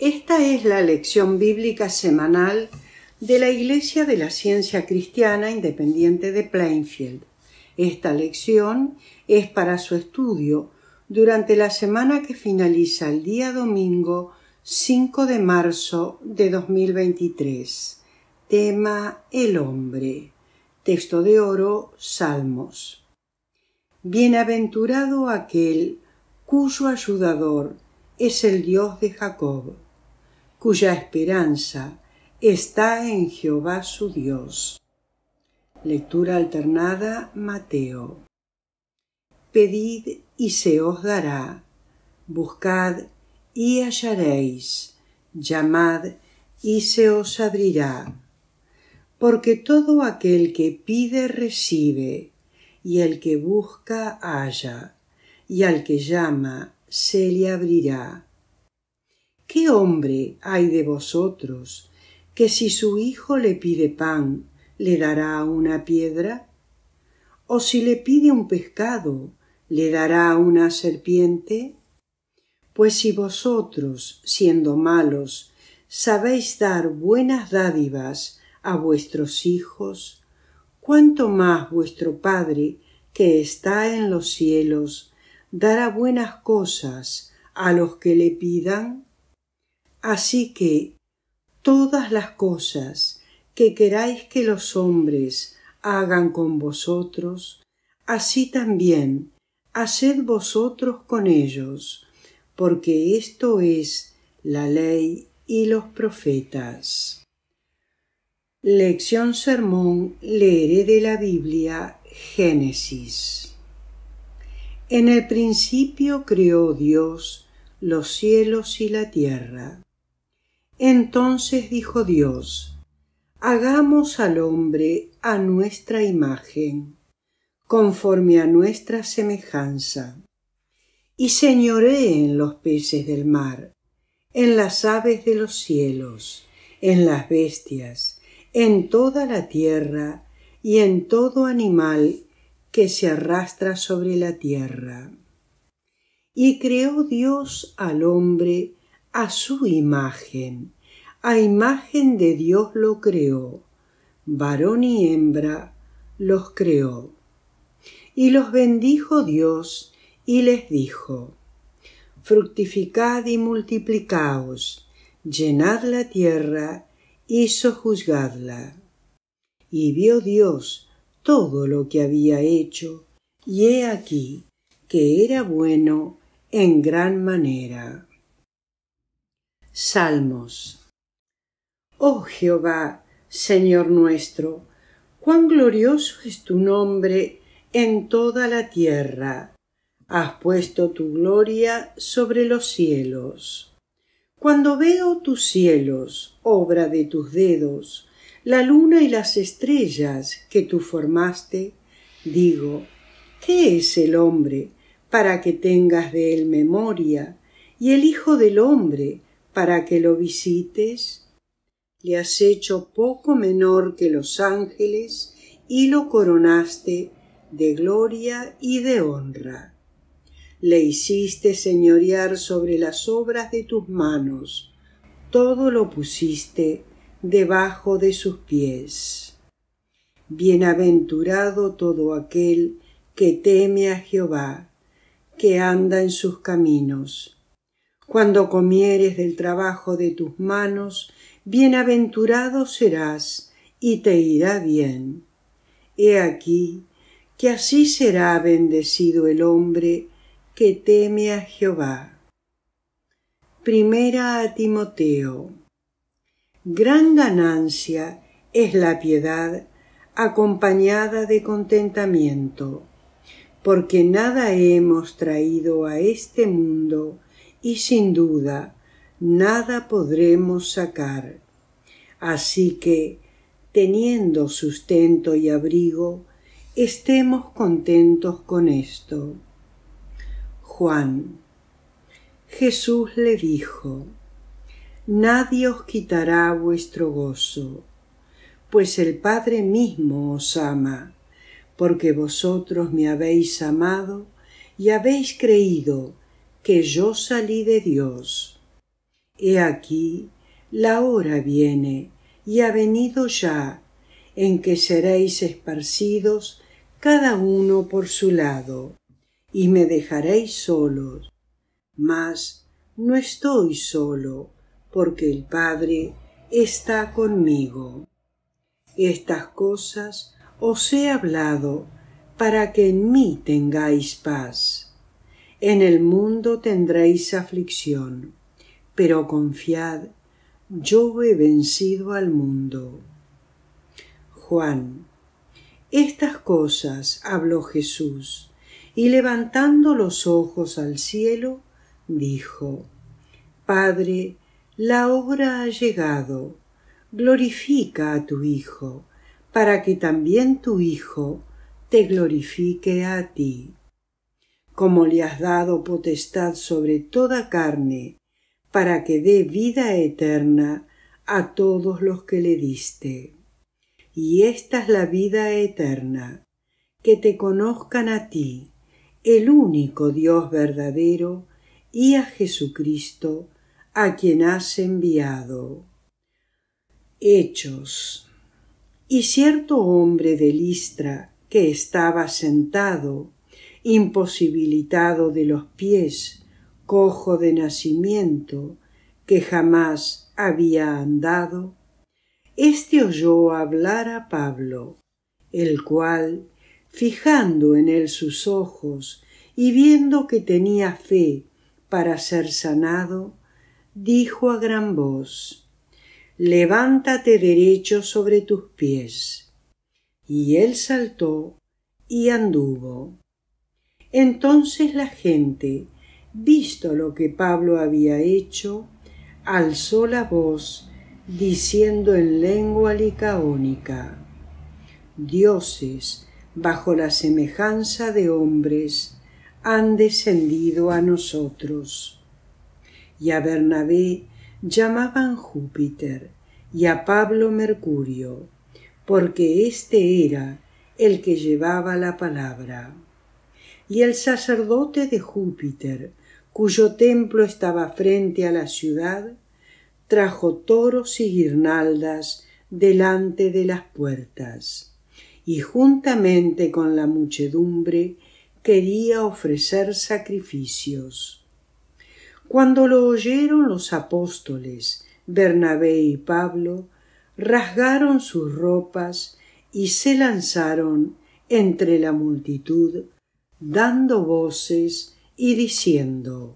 Esta es la lección bíblica semanal de la Iglesia de la Ciencia Cristiana Independiente de Plainfield. Esta lección es para su estudio durante la semana que finaliza el día domingo 5 de marzo de 2023. Tema: el hombre. Texto de oro: Salmos. Bienaventurado aquel cuyo ayudador es el Dios de Jacob, cuya esperanza está en Jehová su Dios. Lectura alternada, Mateo. Pedid y se os dará, buscad y hallaréis, llamad y se os abrirá. Porque todo aquel que pide recibe, y el que busca halla, y al que llama se le abrirá. ¿Qué hombre hay de vosotros que si su hijo le pide pan, le dará una piedra? ¿O si le pide un pescado, le dará una serpiente? Pues si vosotros, siendo malos, sabéis dar buenas dádivas a vuestros hijos, ¿cuánto más vuestro Padre, que está en los cielos, dará buenas cosas a los que le pidan? Así que todas las cosas que queráis que los hombres hagan con vosotros, así también haced vosotros con ellos, porque esto es la ley y los profetas. Lección sermón. Leeré de la Biblia Génesis. En el principio creó Dios los cielos y la tierra. Entonces dijo Dios: hagamos al hombre a nuestra imagen, conforme a nuestra semejanza, y señoree en los peces del mar, en las aves de los cielos, en las bestias, en toda la tierra y en todo animal que se arrastra sobre la tierra. Y creó Dios al hombre a su imagen, a imagen de Dios lo creó, varón y hembra los creó. Y los bendijo Dios y les dijo: fructificad y multiplicaos, llenad la tierra y sojuzgadla. Y vio Dios todo lo que había hecho, y he aquí que era bueno en gran manera. Salmos. Oh Jehová, Señor nuestro, cuán glorioso es tu nombre en toda la tierra. Has puesto tu gloria sobre los cielos. Cuando veo tus cielos, obra de tus dedos, la luna y las estrellas que tú formaste, digo: ¿qué es el hombre para que tengas de él memoria, y el hijo del hombre para que lo visites? Le has hecho poco menor que los ángeles y lo coronaste de gloria y de honra. Le hiciste señorear sobre las obras de tus manos, todo lo pusiste debajo de sus pies. Bienaventurado todo aquel que teme a Jehová, que anda en sus caminos. Cuando comieres del trabajo de tus manos, bienaventurado serás y te irá bien. He aquí que así será bendecido el hombre que teme a Jehová. Primera a Timoteo. Gran ganancia es la piedad acompañada de contentamiento, porque nada hemos traído a este mundo y sin duda nada podremos sacar. Así que, teniendo sustento y abrigo, estemos contentos con esto. Juan. Jesús le dijo: nadie os quitará vuestro gozo, pues el Padre mismo os ama, porque vosotros me habéis amado y habéis creído que yo salí de Dios. He aquí, la hora viene, y ha venido ya, en que seréis esparcidos cada uno por su lado, y me dejaréis solos. Mas no estoy solo, porque el Padre está conmigo. Estas cosas os he hablado para que en mí tengáis paz. En el mundo tendréis aflicción, pero confiad, yo he vencido al mundo. Juan. Estas cosas habló Jesús, y levantando los ojos al cielo, dijo: Padre, la hora ha llegado, glorifica a tu Hijo, para que también tu Hijo te glorifique a ti. Como le has dado potestad sobre toda carne, para que dé vida eterna a todos los que le diste. Y esta es la vida eterna, que te conozcan a ti, el único Dios verdadero, y a Jesucristo, a quien has enviado. Hechos. Y cierto hombre de Listra, que estaba sentado, imposibilitado de los pies, cojo de nacimiento, que jamás había andado, éste oyó hablar a Pablo, el cual, fijando en él sus ojos y viendo que tenía fe para ser sanado, dijo a gran voz: Levántate derecho sobre tus pies. Y él saltó y anduvo. Entonces la gente, visto lo que Pablo había hecho, alzó la voz, diciendo en lengua licaónica: Dioses, bajo la semejanza de hombres, han descendido a nosotros. Y a Bernabé llamaban Júpiter, y a Pablo Mercurio, porque éste era el que llevaba la palabra. Y el sacerdote de Júpiter, cuyo templo estaba frente a la ciudad, trajo toros y guirnaldas delante de las puertas, y juntamente con la muchedumbre quería ofrecer sacrificios. Cuando lo oyeron los apóstoles, Bernabé y Pablo, rasgaron sus ropas y se lanzaron entre la multitud, dando voces y diciendo: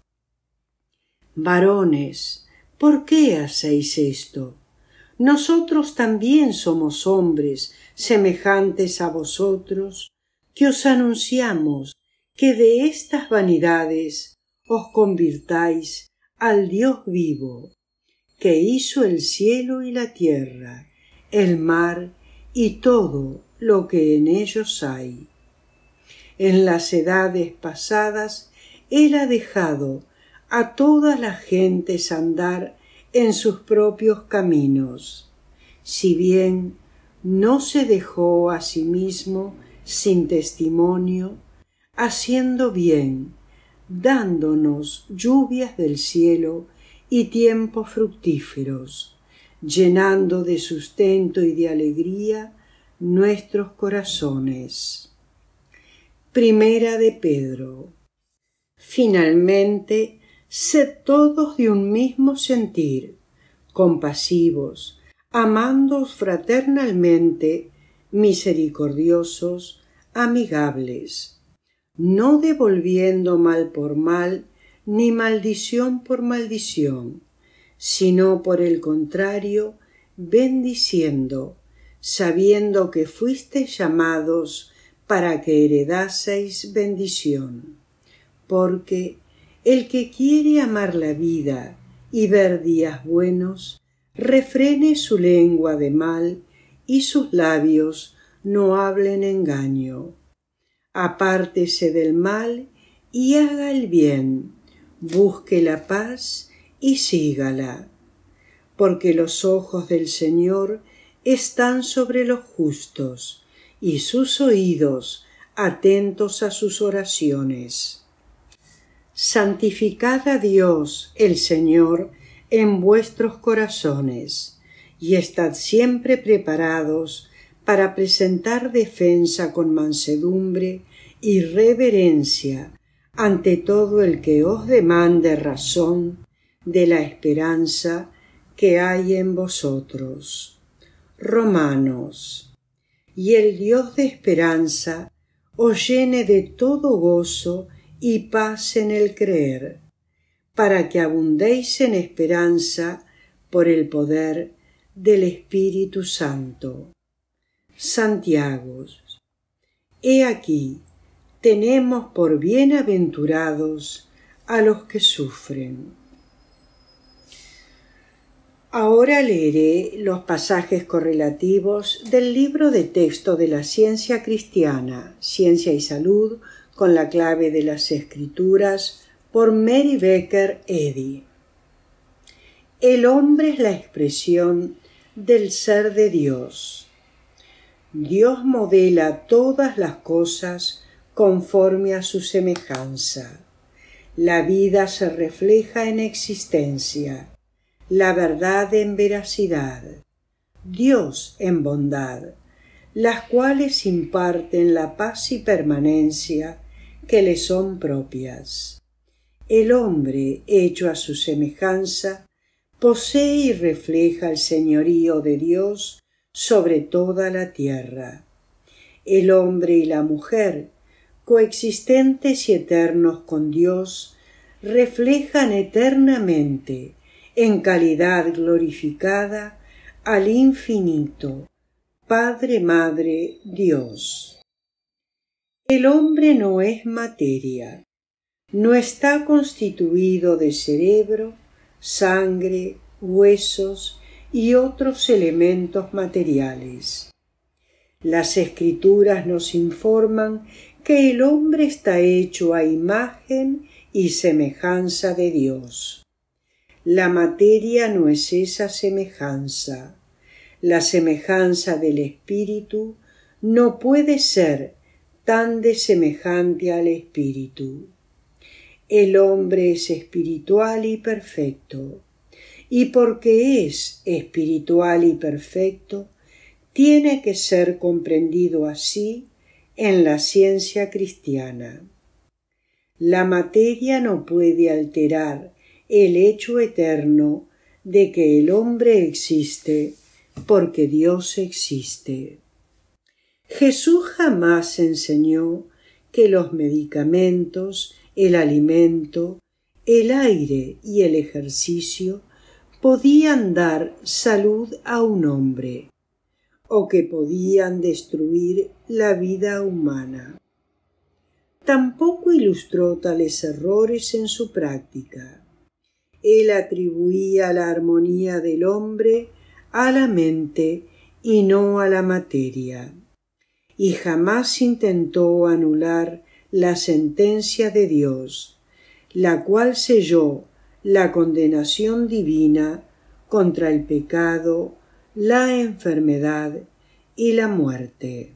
Varones, ¿por qué hacéis esto? Nosotros también somos hombres semejantes a vosotros, que os anunciamos que de estas vanidades os convirtáis al Dios vivo, que hizo el cielo y la tierra, el mar y todo lo que en ellos hay. En las edades pasadas Él ha dejado a todas las gentes andar en sus propios caminos, si bien no se dejó a sí mismo sin testimonio, haciendo bien, dándonos lluvias del cielo y tiempos fructíferos, llenando de sustento y de alegría nuestros corazones. Primera de Pedro. Finalmente, sed todos de un mismo sentir, compasivos, amándoos fraternalmente, misericordiosos, amigables, no devolviendo mal por mal, ni maldición por maldición, sino por el contrario, bendiciendo, sabiendo que fuisteis llamados para que heredaseis bendición. Porque el que quiere amar la vida y ver días buenos, refrene su lengua de mal y sus labios no hablen engaño. Apártese del mal y haga el bien, busque la paz y sígala. Porque los ojos del Señor están sobre los justos y sus oídos atentos a sus oraciones. Santificad a Dios, el Señor, en vuestros corazones, y estad siempre preparados para presentar defensa con mansedumbre y reverencia ante todo el que os demande razón de la esperanza que hay en vosotros. Romanos. Y el Dios de esperanza os llene de todo gozo y paz en el creer, para que abundéis en esperanza por el poder del Espíritu Santo. Santiago. He aquí, tenemos por bienaventurados a los que sufren. Ahora leeré los pasajes correlativos del libro de texto de la Ciencia Cristiana, Ciencia y Salud, con la clave de las Escrituras, por Mary Baker Eddy. El hombre es la expresión del ser de Dios. Dios modela todas las cosas conforme a su semejanza. La vida se refleja en existencia, la verdad en veracidad, Dios en bondad, las cuales imparten la paz y permanencia que le son propias. El hombre, hecho a su semejanza, posee y refleja el señorío de Dios sobre toda la tierra. El hombre y la mujer, coexistentes y eternos con Dios, reflejan eternamente, en calidad glorificada, al infinito, Padre, Madre, Dios. El hombre no es materia, no está constituido de cerebro, sangre, huesos y otros elementos materiales. Las Escrituras nos informan que el hombre está hecho a imagen y semejanza de Dios. La materia no es esa semejanza. La semejanza del Espíritu no puede ser tan desemejante al Espíritu. El hombre es espiritual y perfecto, y porque es espiritual y perfecto, tiene que ser comprendido así en la ciencia cristiana. La materia no puede alterar el hecho eterno de que el hombre existe porque Dios existe. Jesús jamás enseñó que los medicamentos, el alimento, el aire y el ejercicio podían dar salud a un hombre o que podían destruir la vida humana. Tampoco ilustró tales errores en su práctica. Él atribuía la armonía del hombre a la mente y no a la materia, y jamás intentó anular la sentencia de Dios, la cual selló la condenación divina contra el pecado, la enfermedad y la muerte.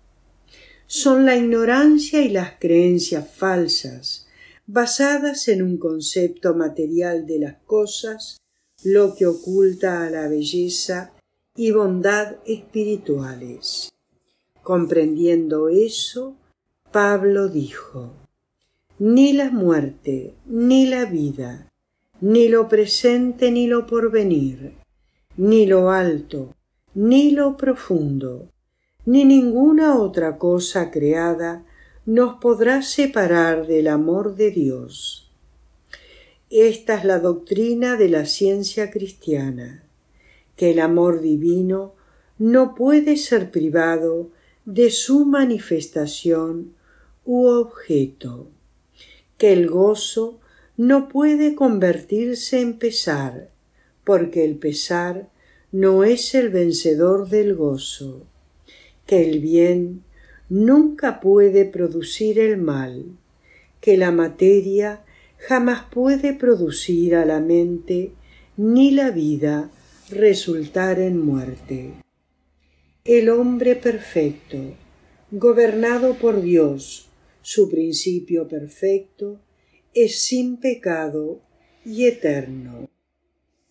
Son la ignorancia y las creencias falsas, basadas en un concepto material de las cosas, lo que oculta a la belleza y bondad espirituales. Comprendiendo eso, Pablo dijo: ni la muerte, ni la vida, ni lo presente, ni lo porvenir, ni lo alto, ni lo profundo, ni ninguna otra cosa creada nos podrá separar del amor de Dios. Esta es la doctrina de la ciencia cristiana, que el amor divino no puede ser privado de su manifestación u objeto, que el gozo no puede convertirse en pesar, porque el pesar no es el vencedor del gozo, que el bien nunca puede producir el mal, que la materia jamás puede producir a la mente, ni la vida resultar en muerte. El hombre perfecto, gobernado por Dios, su principio perfecto, es sin pecado y eterno.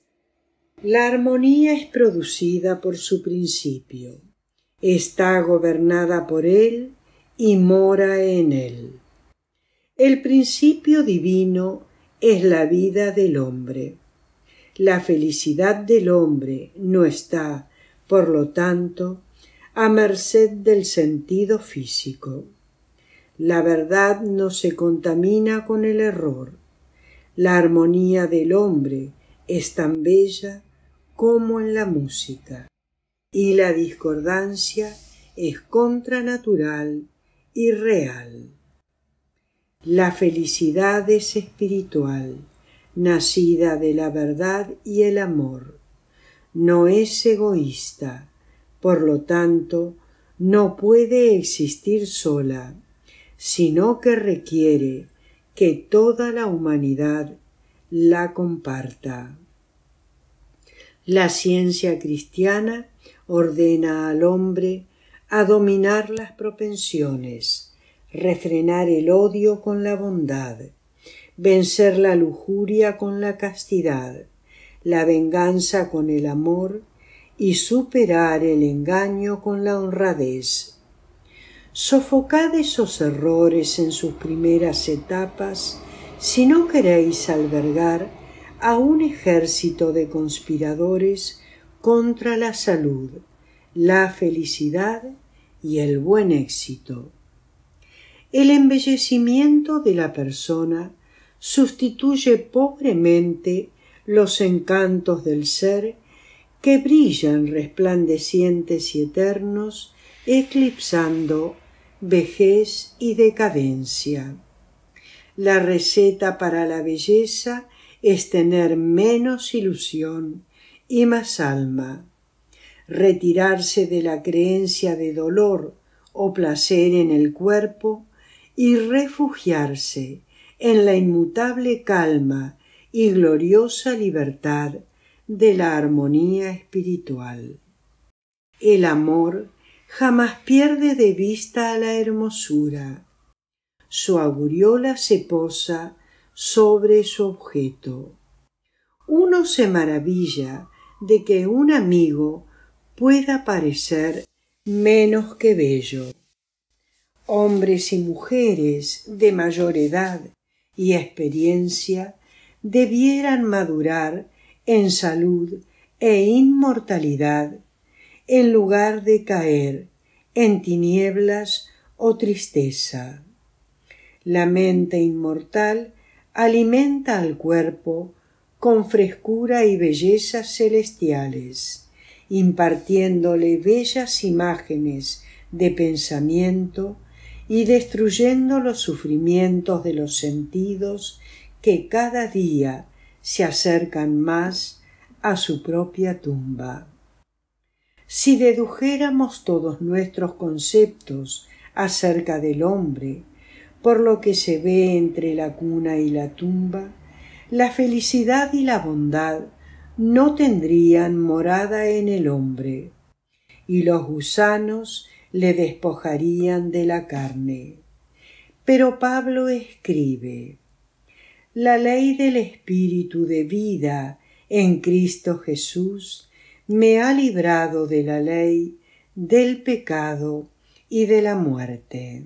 La armonía es producida por su principio, está gobernada por él y mora en él. El principio divino es la vida del hombre. La felicidad del hombre no está, por lo tanto, a merced del sentido físico. La verdad no se contamina con el error. La armonía del hombre es tan bella como en la música, y la discordancia es contranatural y real. La felicidad es espiritual, nacida de la verdad y el amor. No es egoísta, por lo tanto, no puede existir sola, sino que requiere que toda la humanidad la comparta. La ciencia cristiana ordena al hombre a dominar las propensiones, refrenar el odio con la bondad, vencer la lujuria con la castidad, la venganza con el amor y superar el engaño con la honradez. Sofocad esos errores en sus primeras etapas si no queréis albergar a un ejército de conspiradores contra la salud, la felicidad y el buen éxito. El embellecimiento de la persona sustituye pobremente los encantos del ser que brillan resplandecientes y eternos, eclipsando vejez y decadencia. La receta para la belleza es tener menos ilusión y más alma, retirarse de la creencia de dolor o placer en el cuerpo y refugiarse en la inmutable calma y gloriosa libertad de la armonía espiritual. El amor jamás pierde de vista a la hermosura. Su aureola se posa sobre su objeto. Uno se maravilla de que un amigo pueda parecer menos que bello. Hombres y mujeres de mayor edad y experiencia debieran madurar en salud e inmortalidad en lugar de caer en tinieblas o tristeza. La mente inmortal alimenta al cuerpo con frescura y bellezas celestiales, impartiéndole bellas imágenes de pensamiento y destruyendo los sufrimientos de los sentidos que cada día se acercan más a su propia tumba. Si dedujéramos todos nuestros conceptos acerca del hombre por lo que se ve entre la cuna y la tumba, la felicidad y la bondad no tendrían morada en el hombre, y los gusanos le despojarían de la carne. Pero Pablo escribe: la ley del Espíritu de vida en Cristo Jesús me ha librado de la ley, del pecado y de la muerte.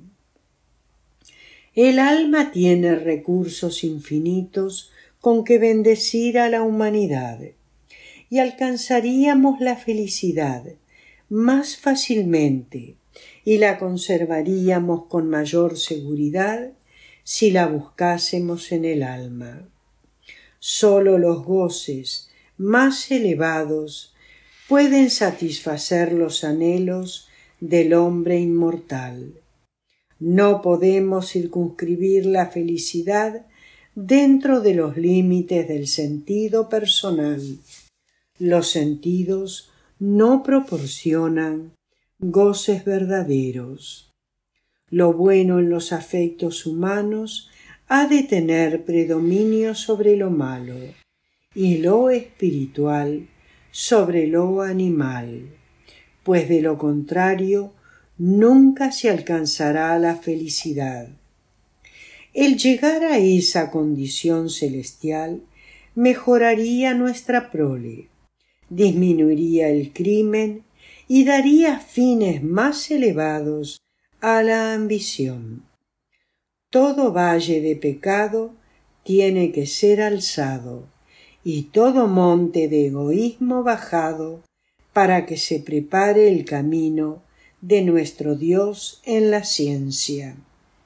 El alma tiene recursos infinitos con que bendecir a la humanidad, y alcanzaríamos la felicidad más fácilmente y la conservaríamos con mayor seguridad si la buscásemos en el alma. Sólo los goces más elevados pueden satisfacer los anhelos del hombre inmortal. No podemos circunscribir la felicidad dentro de los límites del sentido personal. Los sentidos no proporcionan goces verdaderos. Lo bueno en los afectos humanos ha de tener predominio sobre lo malo, y lo espiritual sobre lo animal, pues de lo contrario nunca se alcanzará la felicidad. El llegar a esa condición celestial mejoraría nuestra prole, disminuiría el crimen y daría fines más elevados a la ambición. Todo valle de pecado tiene que ser alzado y todo monte de egoísmo bajado para que se prepare el camino de nuestro Dios en la ciencia.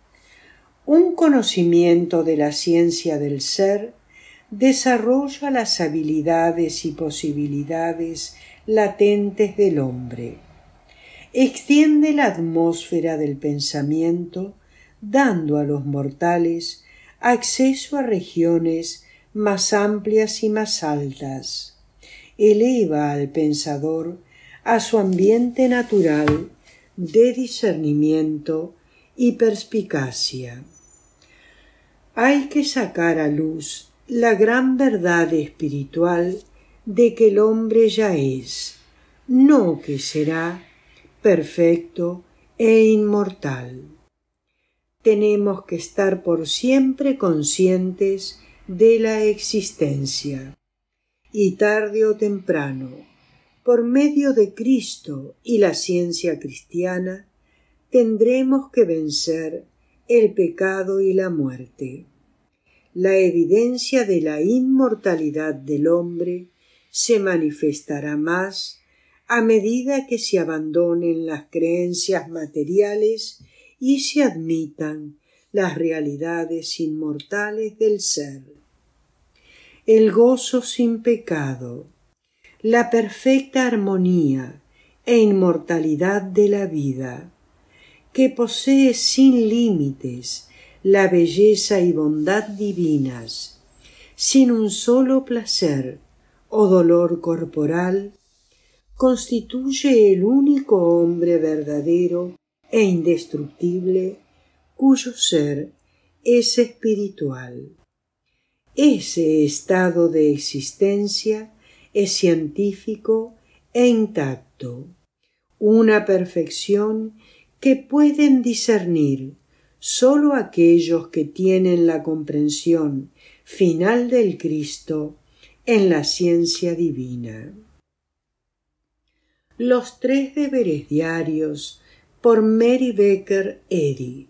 Un conocimiento de la ciencia del ser desarrolla las habilidades y posibilidades latentes del hombre. Extiende la atmósfera del pensamiento, dando a los mortales acceso a regiones más amplias y más altas. Eleva al pensador a su ambiente natural de discernimiento y perspicacia. Hay que sacar a luz la gran verdad espiritual de que el hombre ya es, no que será, perfecto e inmortal. Tenemos que estar por siempre conscientes de la existencia, y tarde o temprano, por medio de Cristo y la ciencia cristiana, tendremos que vencer el pecado y la muerte. La evidencia de la inmortalidad del hombre se manifestará más a medida que se abandonen las creencias materiales y se admitan las realidades inmortales del ser. El gozo sin pecado, la perfecta armonía e inmortalidad de la vida, que posee sin límites la belleza y bondad divinas, sin un solo placer o dolor corporal, constituye el único hombre verdadero e indestructible cuyo ser es espiritual. Ese estado de existencia es científico e intacto, una perfección que pueden discernir sólo aquellos que tienen la comprensión final del Cristo en la ciencia divina. Los 3 deberes diarios por Mary Baker Eddy.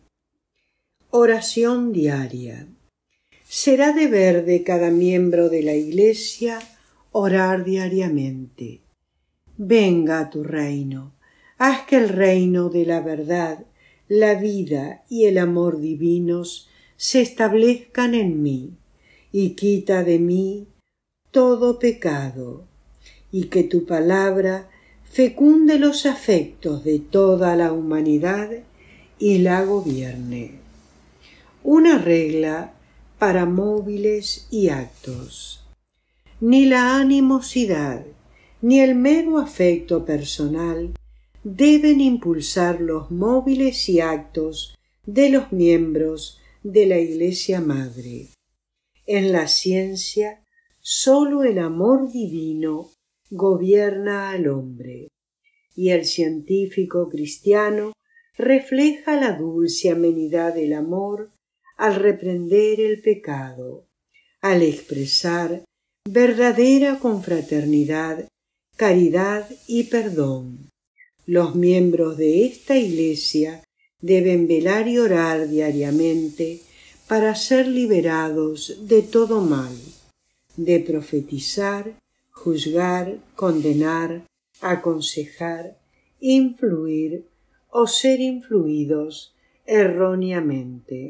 Oración diaria. Será deber de cada miembro de la Iglesia orar diariamente. Venga a tu reino, haz que el reino de la verdad, la vida y el amor divinos se establezcan en mí, y quita de mí todo pecado, y que tu palabra fecunde los afectos de toda la humanidad y la gobierne. Una regla para móviles y actos. Ni la animosidad ni el mero afecto personal deben impulsar los móviles y actos de los miembros de la Iglesia Madre. En la ciencia, sólo el amor divino gobierna al hombre, y el científico cristiano refleja la dulce amenidad del amor al reprender el pecado, al expresar verdadera confraternidad, caridad y perdón. Los miembros de esta Iglesia deben velar y orar diariamente para ser liberados de todo mal, de profetizar, juzgar, condenar, aconsejar, influir o ser influidos erróneamente.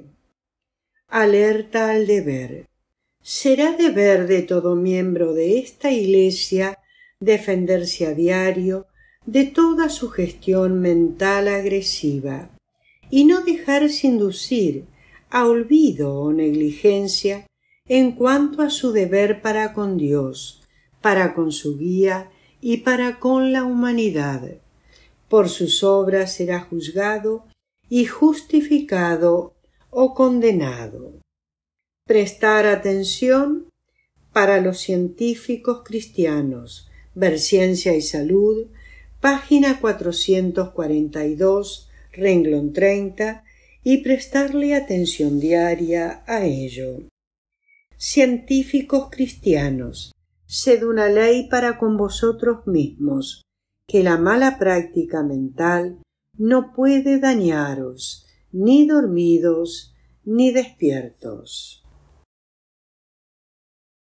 Alerta al deber. Será deber de todo miembro de esta Iglesia defenderse a diario de toda sugestión mental agresiva y no dejarse inducir a olvido o negligencia en cuanto a su deber para con Dios, para con su guía y para con la humanidad. Por sus obras será juzgado y justificado o condenado. Prestar atención para los científicos cristianos. Ver Ciencia y Salud, página 442, renglón 30, y prestarle atención diaria a ello. Científicos cristianos. sed una ley para con vosotros mismos, que la mala práctica mental no puede dañaros, ni dormidos, ni despiertos.